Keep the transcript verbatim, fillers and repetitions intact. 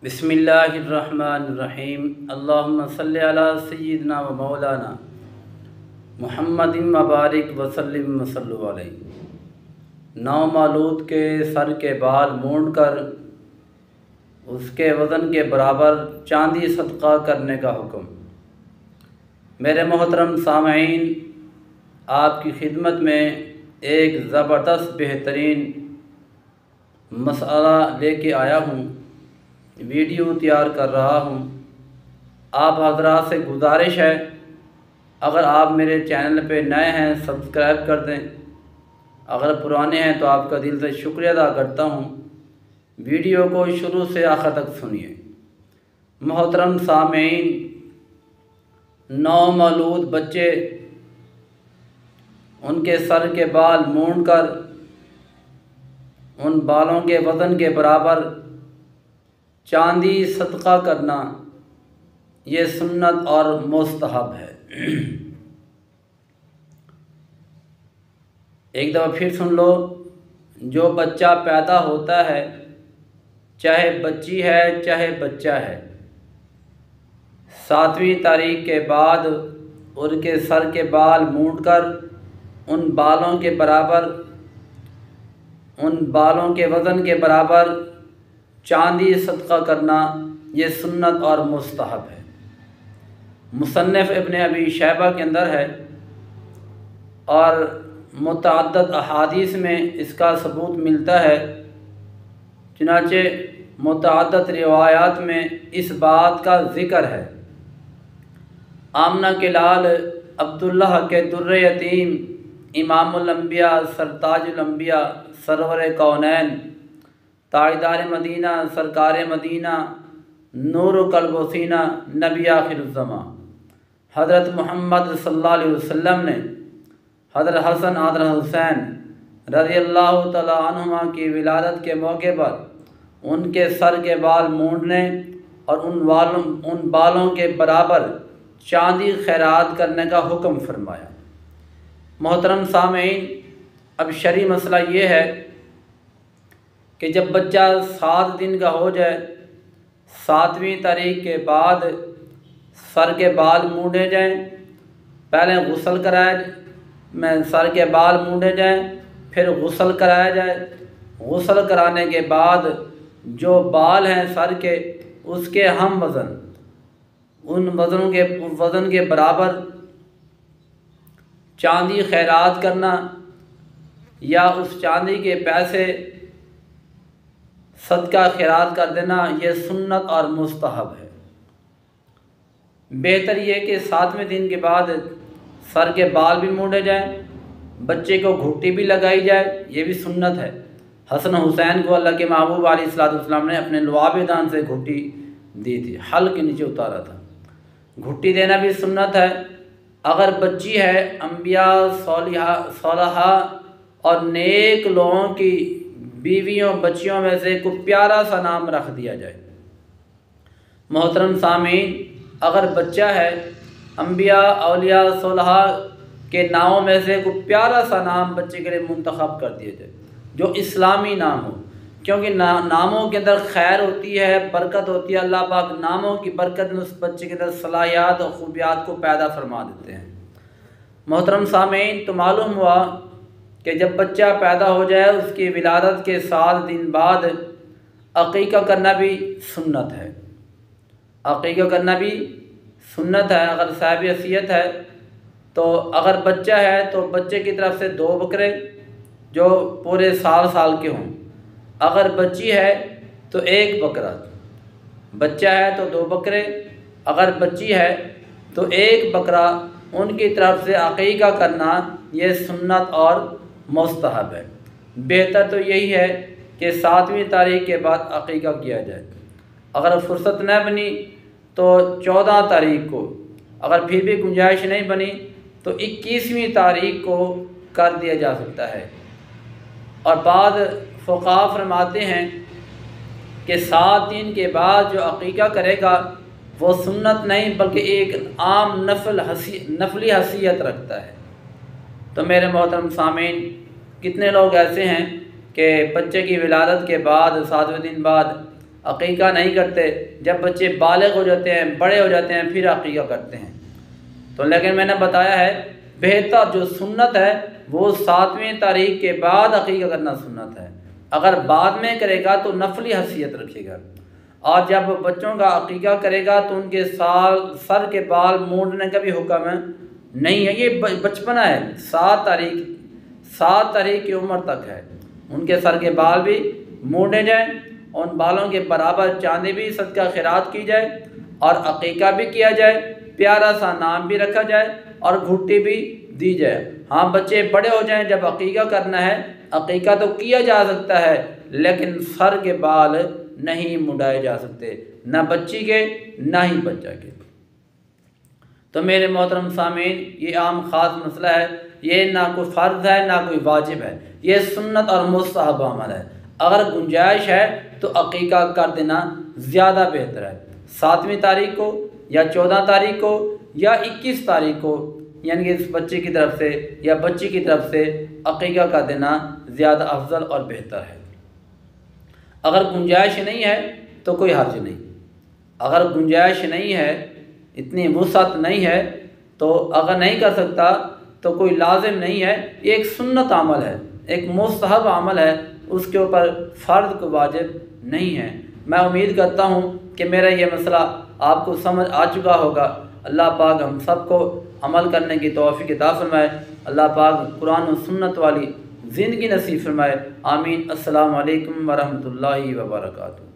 بسم اللہ الرحمن الرحیم۔ اللہم صلی علی سیدنا و مولانا محمد مبارک وسلم وصلو علیہ۔ نو مولود کے سر کے بال مونڈ کر اس کے وزن کے برابر چاندی صدقہ کرنے کا حکم۔ میرے محترم سامعین، آپ کی خدمت میں ایک زبردست بہترین مسئلہ لے کے آیا ہوں، ویڈیو تیار کر رہا ہوں۔ آپ حضرات سے گزارش ہے، اگر آپ میرے چینل پہ نئے ہیں سبسکرائب کر دیں، اگر پرانے ہیں تو آپ کا دل سے شکریہ ادا کرتا ہوں۔ ویڈیو کو شروع سے آخر تک سنیے۔ محترم سامعین، نو مولود بچے ان کے سر کے بال مونڈ کر ان بالوں کے وزن کے برابر چاندی صدقہ کرنا یہ سنت اور مستحب ہے۔ ایک دفعہ پھر سن لو، جو بچہ پیدا ہوتا ہے، چاہے بچی ہے چاہے بچہ ہے، ساتویں تاریخ کے بعد ان کے سر کے بال مونڈ کر ان بالوں کے برابر ان بالوں کے وزن کے برابر چاندی صدقہ کرنا یہ سنت اور مستحب ہے۔ مصنف ابن ابی شیبہ کے اندر ہے اور متعدد احادیث میں اس کا ثبوت ملتا ہے، چنانچہ متعدد روایات میں اس بات کا ذکر ہے۔ آمنہ کے لال عبداللہ کے در یتیم، امام الانبیاء، سرتاج الانبیاء، سرور کونین، تاجدار مدینہ، سرکار مدینہ، نور قلب و سینہ، نبی آخر الزماں حضرت محمد صلی اللہ علیہ وسلم نے حضرت حسن حضرت حسین رضی اللہ تعالیٰ عنہما کی ولادت کے موقع پر ان کے سر کے بال مونڈنے اور ان والوں ان بالوں کے برابر چاندی خیرات کرنے کا حکم فرمایا۔ محترم سامعین، اب شرعی مسئلہ یہ ہے کہ جب بچہ سات دن کا ہو جائے، ساتویں تاریخ کے بعد سر کے بال مونڈے جائیں، پہلے غسل کرایا میں سر کے بال مونڈے جائیں، پھر غسل کرایا جائے۔ غسل کرانے کے بعد جو بال ہیں سر کے، اس کے ہم وزن ان وزنوں کے وزن کے برابر چاندی خیرات کرنا یا اس چاندی کے پیسے صدقہ خیرات کر دینا یہ سنت اور مستحب ہے۔ بہتر یہ کہ ساتویں دن کے بعد سر کے بال بھی مونڈے جائیں، بچے کو گھٹی بھی لگائی جائے، یہ بھی سنت ہے۔ حسن حسین کو اللہ کے محبوب علیہ الصلوۃ والسلام نے اپنے لعاب دان سے گھٹی دی تھی، حلق کے نیچے اتارا تھا۔ گھٹی دینا بھی سنت ہے۔ اگر بچی ہے، انبیاء، صالحہ صالحہ اور نیک لوگوں کی بیویوں بچیوں میں سے کوئی پیارا سا نام رکھ دیا جائے۔ محترم سامعین، اگر بچہ ہے، انبیاء، اولیاء، صالحہ کے ناموں میں سے کوئی پیارا سا نام بچے کے لیے منتخب کر دیا جائے جو اسلامی نام ہو، کیونکہ ناموں کے اندر خیر ہوتی ہے، برکت ہوتی ہے۔ اللہ پاک ناموں کی برکت میں اس بچے کے اندر صلاحیات اور خوبیات کو پیدا فرما دیتے ہیں۔ محترم سامعین، تو معلوم ہوا کہ جب بچہ پیدا ہو جائے اس کی ولادت کے سات دن بعد عقیقہ کرنا بھی سنت ہے۔ عقیقہ کرنا بھی سنت ہے۔ اگر صاحب حیثیت ہے تو اگر بچہ ہے تو بچے کی طرف سے دو بکرے جو پورے سال سال کے ہوں، اگر بچی ہے تو ایک بکرا، بچہ ہے تو دو بکرے، اگر بچی ہے تو ایک بکرا، ان کی طرف سے عقیقہ کرنا یہ سنت اور مستحب ہے۔ بہتر تو یہی ہے کہ ساتویں تاریخ کے بعد عقیقہ کیا جائے۔ اگر فرصت نہ بنی تو چودہ تاریخ کو، اگر پھر بھی گنجائش نہیں بنی تو اکیسویں تاریخ کو کر دیا جا سکتا ہے۔ اور بعض فقہا فرماتے ہیں کہ سات دن کے بعد جو عقیقہ کرے گا وہ سنت نہیں بلکہ ایک عام نفل حسی نفلی حیثیت رکھتا ہے۔ تو میرے محترم سامعین، کتنے لوگ ایسے ہیں کہ بچے کی ولادت کے بعد ساتویں دن بعد عقیقہ نہیں کرتے، جب بچے بالغ ہو جاتے ہیں، بڑے ہو جاتے ہیں، پھر عقیقہ کرتے ہیں۔ تو لیکن میں نے بتایا ہے بہتر جو سنت ہے وہ ساتویں تاریخ کے بعد عقیقہ کرنا سنت ہے۔ اگر بعد میں کرے گا تو نفلی حیثیت رکھے گا، اور جب بچوں کا عقیقہ کرے گا تو ان کے سال سر کے بال مونڈنے کا بھی حکم نہیں ہے، یہ بچپنا ہے، سات تاریخ سات تاریخ کی عمر تک ہے، ان کے سر کے بال بھی مونڈے جائیں، ان بالوں کے برابر چاندی بھی صدقہ خیرات کی جائے، اور عقیقہ بھی کیا جائے، پیارا سا نام بھی رکھا جائے، اور گھٹی بھی دی جائے۔ ہاں بچے بڑے ہو جائیں، جب عقیقہ کرنا ہے، عقیقہ تو کیا جا سکتا ہے لیکن سر کے بال نہیں مڈائے جا سکتے، نہ بچی کے نہ ہی بچہ کے۔ تو میرے محترم سامعین، یہ عام خاص مسئلہ ہے، یہ نہ کوئی فرض ہے نہ کوئی واجب ہے، یہ سنت اور مستحب عمل ہے۔ اگر گنجائش ہے تو عقیقہ کر دینا زیادہ بہتر ہے، ساتویں تاریخ کو یا چودہ تاریخ کو یا اکیس تاریخ کو، یعنی کہ اس بچے کی طرف سے یا بچی کی طرف سے عقیقہ کر دینا زیادہ افضل اور بہتر ہے۔ اگر گنجائش نہیں ہے تو کوئی حرج نہیں، اگر گنجائش نہیں ہے، اتنی وسعت نہیں ہے، تو اگر نہیں کر سکتا تو کوئی لازم نہیں ہے، یہ ایک سنت عمل ہے، ایک مستحب عمل ہے، اس کے اوپر فرض کو واجب نہیں ہے۔ میں امید کرتا ہوں کہ میرا یہ مسئلہ آپ کو سمجھ آ چکا ہوگا۔ اللہ پاک ہم سب کو عمل کرنے کی توفیق عطا فرمائے، اللہ پاک قرآن و سنت والی زندگی نصیب فرمائے، آمین۔ السلام علیکم ورحمۃ اللہ وبرکاتہ۔